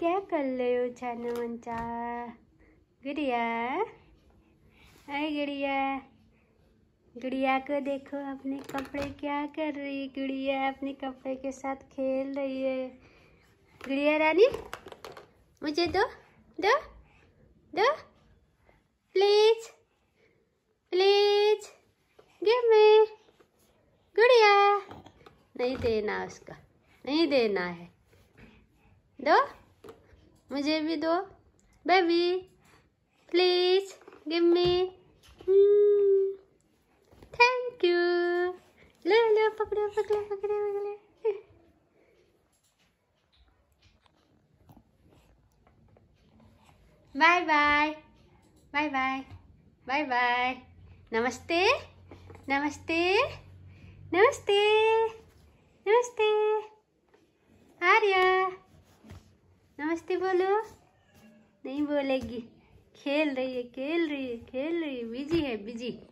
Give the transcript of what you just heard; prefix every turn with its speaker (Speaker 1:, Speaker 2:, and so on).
Speaker 1: क्या कर रहे हो छाना मंचा? गुड़िया, अरे गुड़िया, गुड़िया को देखो अपने कपड़े क्या कर रही है। गुड़िया अपने कपड़े के साथ खेल रही है। गुड़िया रानी, मुझे दो दो दो, प्लीज प्लीज गिव मी। गुड़िया, नहीं देना, उसका नहीं देना है। दो, मुझे भी दो baby, please give me. Thank you. लो लो, पकड़ो पकड़ो पकड़ो पकड़ो। Bye bye bye bye bye bye. नमस्ते नमस्ते नमस्ते नमस्ते। आर्या, नमस्ते बोलो। नहीं बोलेगी, खेल रही है खेल रही है खेल रही है, बिजी है बिजी।